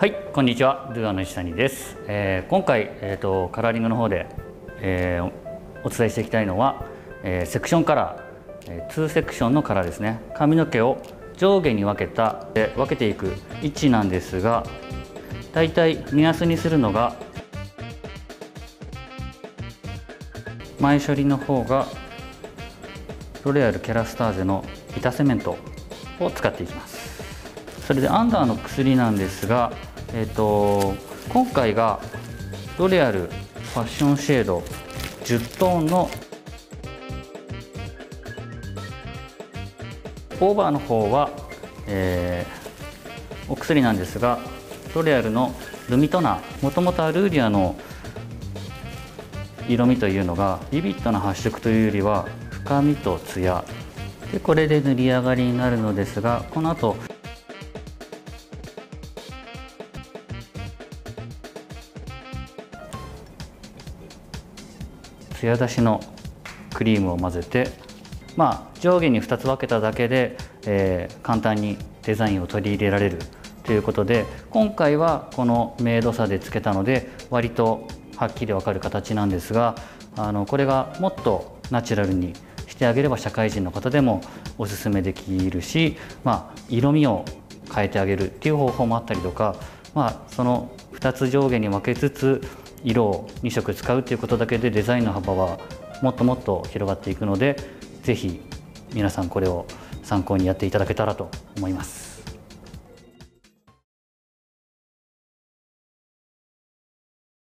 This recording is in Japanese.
はい、こんにちは。ドゥアの石谷です。今回、カラーリングの方で、お伝えしていきたいのは、セクションカラー、2セクションのカラーですね。髪の毛を上下に分けていく位置なんですが、だいたい目安にするのが前処理の方がロレアルキャラスターゼのビタセメントを使っていきます。それでアンダーの薬なんですが、今回がロレアルファッションシェード10トーンのオーバーの方は、お薬なんですが、ロレアルのルミトナー、もともとアルーリアの色味というのがビビッドな発色というよりは深みとツヤで、これで塗り上がりになるのですが、この後ツヤ出しのクリームを混ぜて、上下に2つ分けただけで、簡単にデザインを取り入れられるということで、今回はこの明度差でつけたので割とはっきり分かる形なんですが、これがもっとナチュラルにしてあげれば社会人の方でもおすすめできるし、色味を変えてあげるっていう方法もあったりとか、その2つ上下に分けつつ色を2色使うということだけでデザインの幅はもっともっと広がっていくので、是非皆さんこれを参考にやっていただけたらと思います。